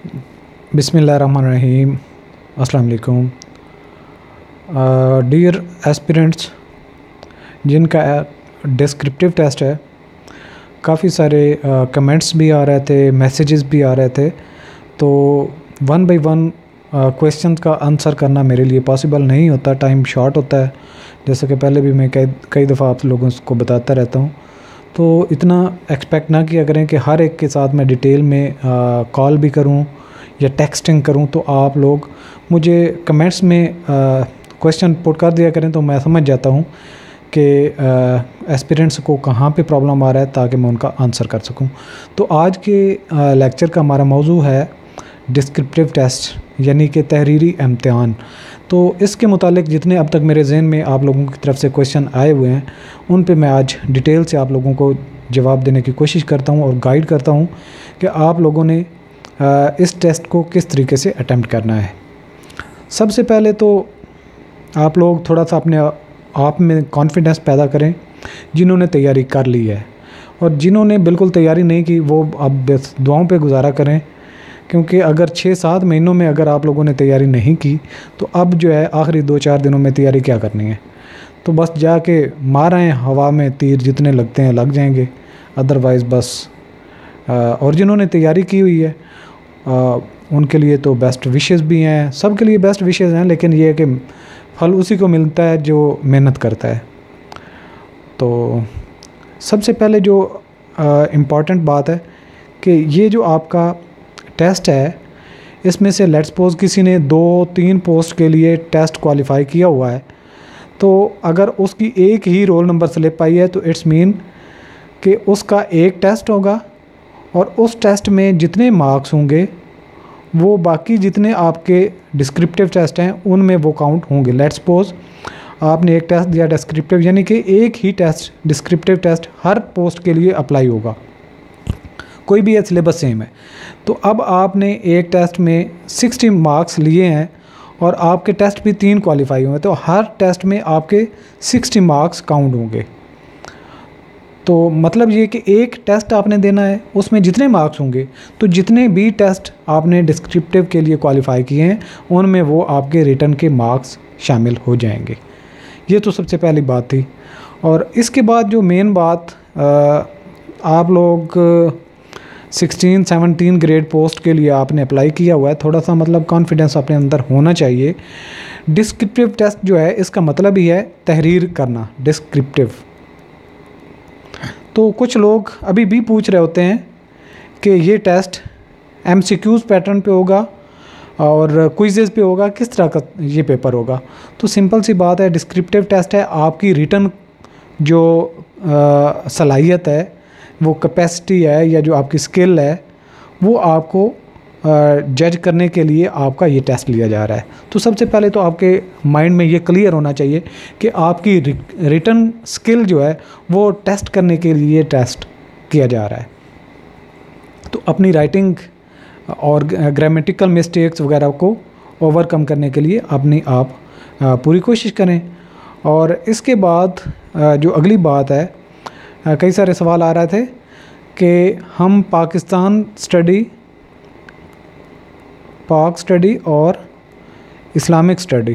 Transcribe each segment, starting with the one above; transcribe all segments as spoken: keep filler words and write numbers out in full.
बिस्मिल्लाहिर्रहमानिर्रहीम। अस्सलाम वालेकुम। डियर एस्पिरेंट्स, जिनका डिस्क्रिप्टिव टेस्ट है, काफ़ी सारे कमेंट्स भी आ रहे थे, मैसेजेस भी आ रहे थे, तो वन बाय वन क्वेश्चन का आंसर करना मेरे लिए पॉसिबल नहीं होता, टाइम शॉर्ट होता है। जैसे कि पहले भी मैं कई कई दफ़ा आप लोगों को बताता रहता हूँ, तो इतना एक्सपेक्ट ना किया करें कि हर एक के साथ मैं डिटेल में कॉल भी करूँ या टेक्सटिंग करूं। तो आप लोग मुझे कमेंट्स में क्वेश्चन पुट कर दिया करें, तो मैं समझ जाता हूं कि एस्पिरेंट्स को कहां पे प्रॉब्लम आ रहा है, ताकि मैं उनका आंसर कर सकूं। तो आज के लेक्चर का हमारा मौजू है डिस्क्रिप्टिव टेस्ट, यानी कि तहरीरी इम्तिहान। तो इसके मुतालिक जितने अब तक मेरे जहन में आप लोगों की तरफ से क्वेश्चन आए हुए हैं, उन पे मैं आज डिटेल से आप लोगों को जवाब देने की कोशिश करता हूं और गाइड करता हूं कि आप लोगों ने इस टेस्ट को किस तरीके से अटेम्प्ट करना है। सबसे पहले तो आप लोग थोड़ा सा अपने आप में कॉन्फिडेंस पैदा करें, जिन्होंने तैयारी कर ली है, और जिन्होंने बिल्कुल तैयारी नहीं की वो अब बस दुआओं पे गुजारा करें, क्योंकि अगर छः सात महीनों में अगर आप लोगों ने तैयारी नहीं की तो अब जो है आखिरी दो चार दिनों में तैयारी क्या करनी है। तो बस जाके मार आएँ हवा में, तीर जितने लगते हैं लग जाएंगे, अदरवाइज़ बस। और जिन्होंने तैयारी की हुई है आ, उनके लिए तो बेस्ट विशेस भी हैं, सबके लिए बेस्ट विशेस हैं, लेकिन ये है कि फल उसी को मिलता है जो मेहनत करता है। तो सबसे पहले जो इम्पॉर्टेंट बात है कि ये जो आपका टेस्ट है, इसमें से लेट्स सपोज किसी ने दो तीन पोस्ट के लिए टेस्ट क्वालिफाई किया हुआ है, तो अगर उसकी एक ही रोल नंबर स्लिप आई है तो इट्स मीन कि उसका एक टेस्ट होगा, और उस टेस्ट में जितने मार्क्स होंगे वो बाकी जितने आपके डिस्क्रिप्टिव टेस्ट हैं उनमें वो काउंट होंगे। लेट्स सपोज आपने एक टेस्ट दिया डिस्क्रिप्टिव, यानी कि एक ही टेस्ट डिस्क्रिप्टिव टेस्ट हर पोस्ट के लिए अप्लाई होगा, कोई भी है, सिलेबस सेम है। तो अब आपने एक टेस्ट में साठ मार्क्स लिए हैं और आपके टेस्ट भी तीन क्वालिफाई हुए, तो हर टेस्ट में आपके साठ मार्क्स काउंट होंगे। तो मतलब ये कि एक टेस्ट आपने देना है, उसमें जितने मार्क्स होंगे, तो जितने भी टेस्ट आपने डिस्क्रिप्टिव के लिए क्वालिफाई किए हैं उनमें वो आपके रिटन के मार्क्स शामिल हो जाएंगे। ये तो सबसे पहली बात थी। और इसके बाद जो मेन बात, आप लोग सिक्सटीन सेवनटीन ग्रेड पोस्ट के लिए आपने अप्लाई किया हुआ है, थोड़ा सा मतलब कॉन्फिडेंस अपने अंदर होना चाहिए। डिस्क्रिप्टिव टेस्ट जो है, इसका मतलब ही है तहरीर करना, डिस्क्रिप्टिव। तो कुछ लोग अभी भी पूछ रहे होते हैं कि ये टेस्ट एमसीक्यूज़ पैटर्न पे होगा और क्विज़ेस पे होगा, किस तरह का ये पेपर होगा। तो सिंपल सी बात है, डिस्क्रिप्टिव टेस्ट है, आपकी रिटन जो सलाहियत है, वो कैपेसिटी है, या जो आपकी स्किल है, वो आपको जज करने के लिए आपका ये टेस्ट लिया जा रहा है। तो सबसे पहले तो आपके माइंड में ये क्लियर होना चाहिए कि आपकी रिटन स्किल जो है वो टेस्ट करने के लिए टेस्ट किया जा रहा है। तो अपनी राइटिंग और ग्रामेटिकल मिस्टेक्स वगैरह को ओवरकम करने के लिए अपनी आप पूरी कोशिश करें। और इसके बाद जो अगली बात है, कई सारे सवाल आ रहे थे कि हम पाकिस्तान स्टडी, पाक स्टडी और इस्लामिक स्टडी,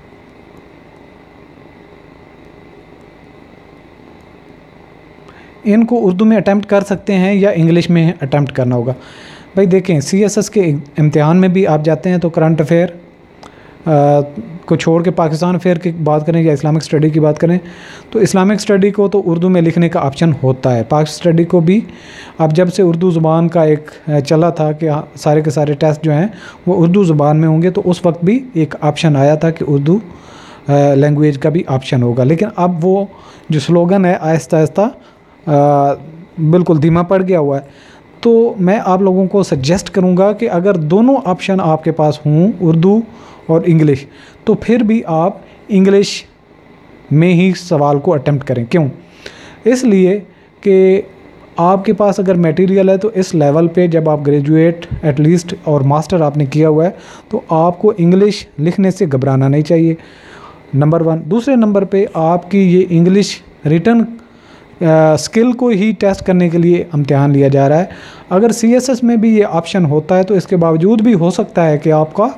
इनको उर्दू में अटैम्प्ट कर सकते हैं या इंग्लिश में अटैम्प्ट करना होगा। भाई देखें, सीएसएस के इम्तिहान में भी आप जाते हैं तो करंट अफेयर को छोड़ के पाकिस्तान अफेयर की बात करें या इस्लामिक स्टडी की बात करें, तो इस्लामिक स्टडी को तो उर्दू में लिखने का ऑप्शन होता है। पाक स्टडी को भी अब जब से उर्दू ज़ुबान का एक चला था कि सारे के सारे टेस्ट जो हैं वो उर्दू ज़ुबान में होंगे, तो उस वक्त भी एक ऑप्शन आया था कि उर्दू लैंग्वेज का भी ऑप्शन होगा। लेकिन अब वो जो स्लोगन है आहिस्ता आहिस्ता बिल्कुल धीमा पड़ गया हुआ है। तो मैं आप लोगों को सजेस्ट करूंगा कि अगर दोनों ऑप्शन आपके पास हों, उर्दू और इंग्लिश, तो फिर भी आप इंग्लिश में ही सवाल को अटेम्प्ट करें। क्यों? इसलिए कि आपके पास अगर मटेरियल है तो इस लेवल पे जब आप ग्रेजुएट एटलीस्ट और मास्टर आपने किया हुआ है, तो आपको इंग्लिश लिखने से घबराना नहीं चाहिए, नंबर वन। दूसरे नंबर पे आपकी ये इंग्लिश रिटन स्किल को ही टेस्ट करने के लिए इम्तिहान लिया जा रहा है। अगर सी एस एस में भी ये ऑप्शन होता है तो इसके बावजूद भी हो सकता है कि आपका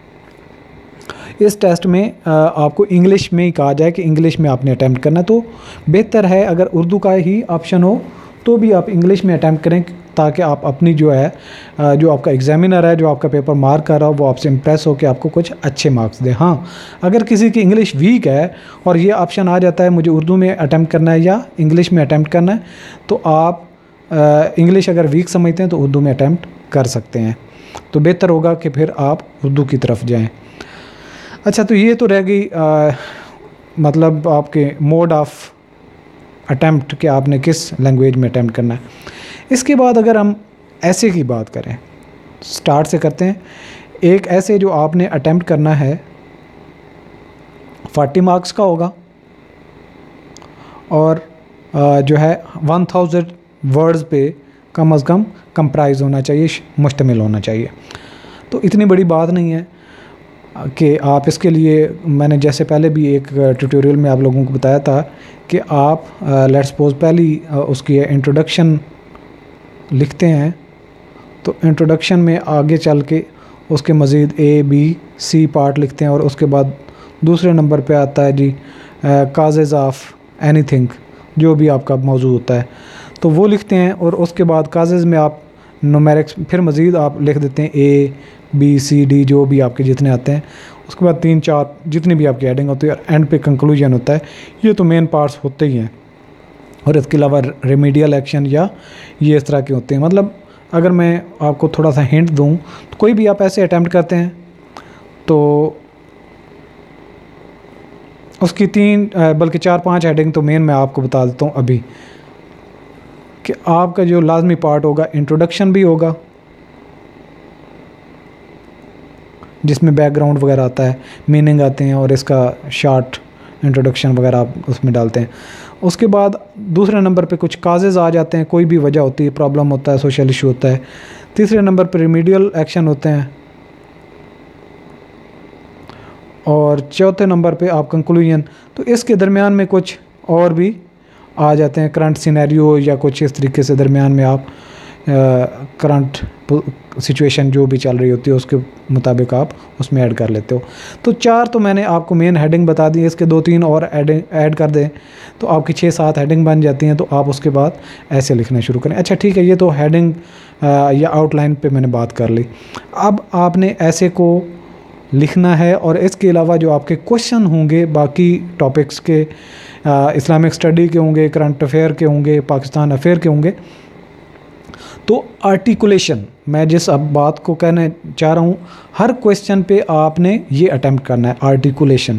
इस टेस्ट में आपको इंग्लिश में ही कहा जाए कि इंग्लिश में आपने अटैम्प्ट करना है। तो बेहतर है अगर उर्दू का ही ऑप्शन हो तो भी आप इंग्लिश में अटैम्प्ट करें, ताकि आप अपनी जो है जो आपका एग्जामिनर है, जो आपका पेपर मार्क कर रहा हो, वो आपसे इम्प्रेस हो कि आपको कुछ अच्छे मार्क्स दे। हाँ, अगर किसी की इंग्लिश वीक है और ये ऑप्शन आ जाता है मुझे उर्दू में अटैम्प्ट करना है या इंग्लिश में अटैम्प्ट करना है, तो आप इंग्लिश अगर वीक समझते हैं तो उर्दू में अटैम्प्ट कर सकते हैं। तो बेहतर होगा कि फिर आप उर्दू की तरफ जाएँ। अच्छा, तो ये तो रह गई आ, मतलब आपके मोड ऑफ अटैम्प्ट कि आपने किस लैंग्वेज में अटैम्प्ट करना है। इसके बाद अगर हम ऐसे की बात करें, स्टार्ट से करते हैं। एक ऐसे जो आपने अटैम्प्ट करना है चालीस मार्क्स का होगा और आ, जो है वन थाउजेंड वर्ड्स पे कम अज़ कम कंप्राइज होना चाहिए, मुश्तमिल होना चाहिए। तो इतनी बड़ी बात नहीं है कि आप इसके लिए, मैंने जैसे पहले भी एक ट्यूटोरियल में आप लोगों को बताया था कि आप लेट्स सपोज पहली uh, उसकी इंट्रोडक्शन लिखते हैं, तो इंट्रोडक्शन में आगे चल के उसके मज़ीद ए बी सी पार्ट लिखते हैं और उसके बाद दूसरे नंबर पे आता है जी काजेज़ ऑफ एनीथिंग, जो भी आपका मौजू होता है तो वो लिखते हैं। और उसके बाद काजेज़ में आप न्यूमेरिक्स फिर मज़ीद आप लिख देते हैं ए बी सी डी, जो भी आपके जितने आते हैं। उसके बाद तीन चार जितनी भी आपकी हेडिंग होती है और एंड पे कंक्लूजन होता है। ये तो मेन पार्ट्स होते ही हैं और इसके अलावा रेमेडियल एक्शन या ये इस तरह के होते हैं। मतलब अगर मैं आपको थोड़ा सा हिंट दूं तो कोई भी आप ऐसे अटैम्प्ट करते हैं तो उसकी तीन बल्कि चार पांच हेडिंग तो मेन मैं आपको बता देता हूँ अभी, कि आपका जो लाजमी पार्ट होगा इंट्रोडक्शन भी होगा जिसमें बैकग्राउंड वगैरह आता है, मीनिंग आते हैं और इसका शॉर्ट इंट्रोडक्शन वगैरह आप उसमें डालते हैं। उसके बाद दूसरे नंबर पे कुछ काजेज़ आ जाते हैं, कोई भी वजह होती है, प्रॉब्लम होता है, सोशल इशू होता है। तीसरे नंबर पे रेमेडियल एक्शन होते हैं और चौथे नंबर पे आप कंक्लूजन। तो इसके दरमियान में कुछ और भी आ जाते हैं, करंट सिनेरियो या कुछ इस तरीके से दरमियान में आप करंट सिचुएशन जो भी चल रही होती है उसके मुताबिक आप उसमें ऐड कर लेते हो। तो चार तो मैंने आपको मेन हेडिंग बता दी, इसके दो तीन और एडिंग ऐड कर दें तो आपकी छः सात हेडिंग बन जाती हैं। तो आप उसके बाद ऐसे लिखना शुरू करें। अच्छा ठीक है, ये तो हेडिंग या आउटलाइन पे मैंने बात कर ली। अब आपने ऐसे को लिखना है और इसके अलावा जो आपके क्वेश्चन होंगे बाकी टॉपिक्स के, इस्लामिक स्टडी के होंगे, करंट अफेयर के होंगे, पाकिस्तान अफेयर के होंगे। तो आर्टिकुलेशन, मैं जिस अब बात को कहना चाह रहा हूँ, हर क्वेश्चन पे आपने ये अटेम्प्ट करना है, आर्टिकुलेशन।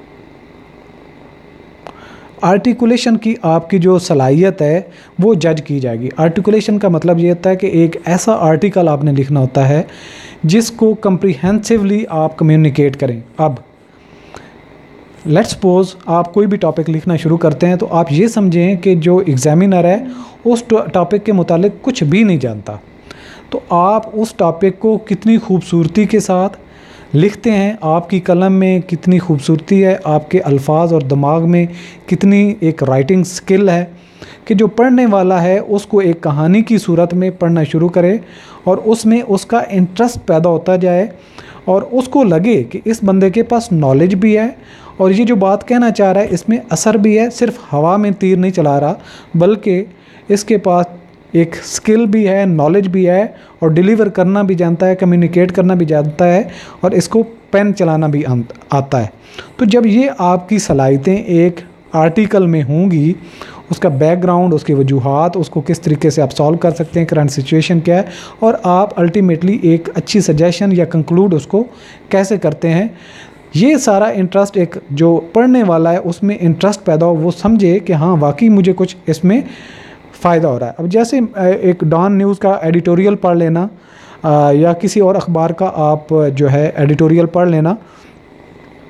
आर्टिकुलेशन की आपकी जो सलाहियत है वो जज की जाएगी। आर्टिकुलेशन का मतलब ये होता है कि एक ऐसा आर्टिकल आपने लिखना होता है जिसको कम्प्रीहेंसिवली आप कम्युनिकेट करें। अब लेट्स सपोज आप कोई भी टॉपिक लिखना शुरू करते हैं तो आप ये समझें कि जो एग्ज़ामिनर है उस टॉपिक के मुतालिक कुछ भी नहीं जानता, तो आप उस टॉपिक को कितनी खूबसूरती के साथ लिखते हैं, आपकी कलम में कितनी खूबसूरती है, आपके अल्फाज और दिमाग में कितनी एक राइटिंग स्किल है कि जो पढ़ने वाला है उसको एक कहानी की सूरत में पढ़ना शुरू करे और उसमें उसका इंटरेस्ट पैदा होता जाए और उसको लगे कि इस बंदे के पास नॉलेज भी है और ये जो बात कहना चाह रहा है इसमें असर भी है, सिर्फ हवा में तीर नहीं चला रहा बल्कि इसके पास एक स्किल भी है, नॉलेज भी है और डिलीवर करना भी जानता है, कम्युनिकेट करना भी जानता है और इसको पेन चलाना भी आता है। तो जब ये आपकी सलाहियतें एक आर्टिकल में होंगी, उसका बैकग्राउंड, उसकी वजूहात, उसको किस तरीके से आप सॉल्व कर सकते हैं, करंट सिचुएशन क्या है और आप अल्टीमेटली एक अच्छी सजेशन या कंक्लूड उसको कैसे करते हैं, ये सारा इंटरेस्ट एक जो पढ़ने वाला है उसमें इंटरेस्ट पैदा हो, वो समझे कि हाँ वाकई मुझे कुछ इसमें फ़ायदा हो रहा है। अब जैसे एक डॉन न्यूज़ का एडिटोरियल पढ़ लेना या किसी और अखबार का आप जो है एडिटोरियल पढ़ लेना,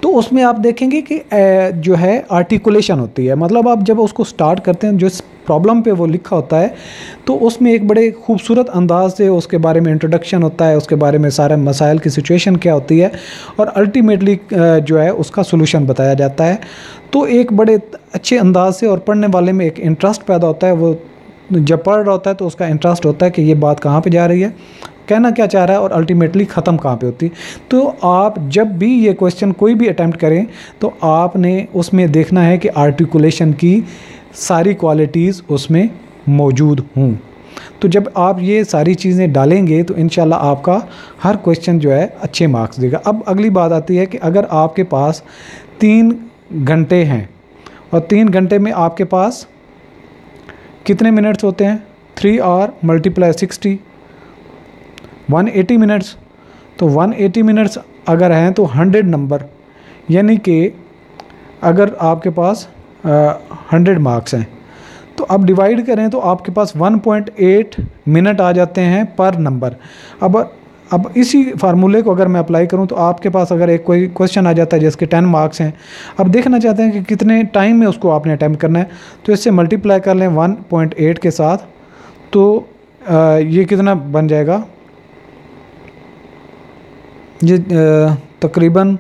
तो उसमें आप देखेंगे कि जो है आर्टिकुलेशन होती है, मतलब आप जब उसको स्टार्ट करते हैं, जो प्रॉब्लम पे वो लिखा होता है, तो उसमें एक बड़े खूबसूरत अंदाज से उसके बारे में इंट्रोडक्शन होता है, उसके बारे में सारे मसाइल की सिचुएशन क्या होती है, और अल्टीमेटली जो है उसका सोल्यूशन बताया जाता है। तो एक बड़े अच्छे अंदाज से, और पढ़ने वाले में एक इंटरेस्ट पैदा होता है। वो जब पढ़ रहा होता है तो उसका इंटरेस्ट होता है कि ये बात कहाँ पे जा रही है, कहना क्या चाह रहा है, और अल्टीमेटली ख़त्म कहाँ पे होती है। तो आप जब भी ये क्वेश्चन कोई भी अटैम्प्ट करें तो आपने उसमें देखना है कि आर्टिकुलेशन की सारी क्वालिटीज़ उसमें मौजूद हों। तो जब आप ये सारी चीज़ें डालेंगे तो इंशाल्लाह आपका हर क्वेश्चन जो है अच्छे मार्क्स देगा। अब अगली बात आती है कि अगर आपके पास तीन घंटे हैं, और तीन घंटे में आपके पास कितने मिनट्स होते हैं, three hour multiply sixty, one eighty minutes. तो वन एटी मिनट्स अगर हैं तो हंड्रेड नंबर, यानी कि अगर आपके पास हंड्रेड मार्क्स हैं तो अब डिवाइड करें तो आपके पास वन पॉइंट एट मिनट आ जाते हैं पर नंबर। अब अब इसी फार्मूले को अगर मैं अप्लाई करूं तो आपके पास अगर एक कोई क्वेश्चन आ जाता है जिसके टेन मार्क्स हैं, अब देखना चाहते हैं कि कितने टाइम में उसको आपने अटैम्प्ट करना है, तो इससे मल्टीप्लाई कर लें वन पॉइंट एट के साथ, तो आ, ये कितना बन जाएगा, ये तकरीबन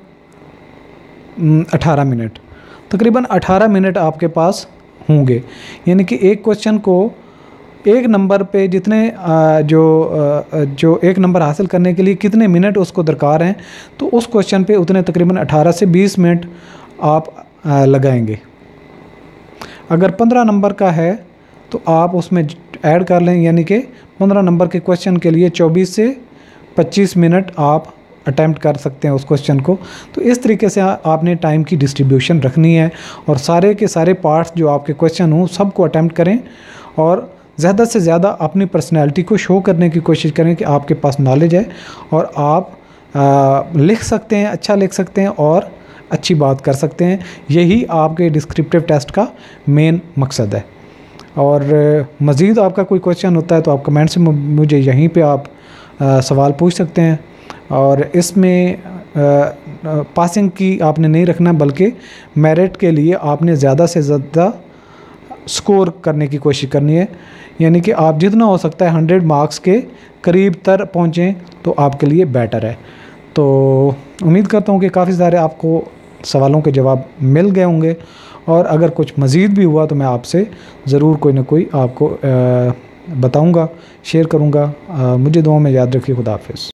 अठारह मिनट तकरीबन अठारह मिनट आपके पास होंगे। यानी कि एक क्वेश्चन को एक नंबर पे जितने जो जो एक नंबर हासिल करने के लिए कितने मिनट उसको दरकार हैं, तो उस क्वेश्चन पे उतने तकरीबन अठारह से बीस मिनट आप लगाएंगे। अगर पंद्रह नंबर का है तो आप उसमें ऐड कर लें, यानी कि पंद्रह नंबर के क्वेश्चन के लिए चौबीस से पच्चीस मिनट आप अटैम्प्ट कर सकते हैं उस क्वेश्चन को। तो इस तरीके से आपने टाइम की डिस्ट्रीब्यूशन रखनी है, और सारे के सारे पार्ट्स जो आपके क्वेश्चन हों सबको अटैम्प्ट करें, और ज़्यादा से ज़्यादा अपनी पर्सनैलिटी को शो करने की कोशिश करें कि आपके पास नॉलेज है और आप आ, लिख सकते हैं, अच्छा लिख सकते हैं और अच्छी बात कर सकते हैं। यही आपके डिस्क्रिप्टिव टेस्ट का मेन मकसद है। और मज़ीद आपका कोई क्वेश्चन होता है तो आप कमेंट से मुझे यहीं पे आप आ, सवाल पूछ सकते हैं। और इसमें पासिंग की आपने नहीं रखना, बल्कि मेरिट के लिए आपने ज़्यादा से ज़्यादा स्कोर करने की कोशिश करनी है, यानी कि आप जितना हो सकता है हंड्रेड मार्क्स के करीब तर पहुँचें तो आपके लिए बेटर है। तो उम्मीद करता हूँ कि काफ़ी सारे आपको सवालों के जवाब मिल गए होंगे, और अगर कुछ मज़ीद भी हुआ तो मैं आपसे ज़रूर कोई ना कोई आपको बताऊँगा, शेयर करूँगा। मुझे दुआ में याद रखिए। खुदा हाफिज़।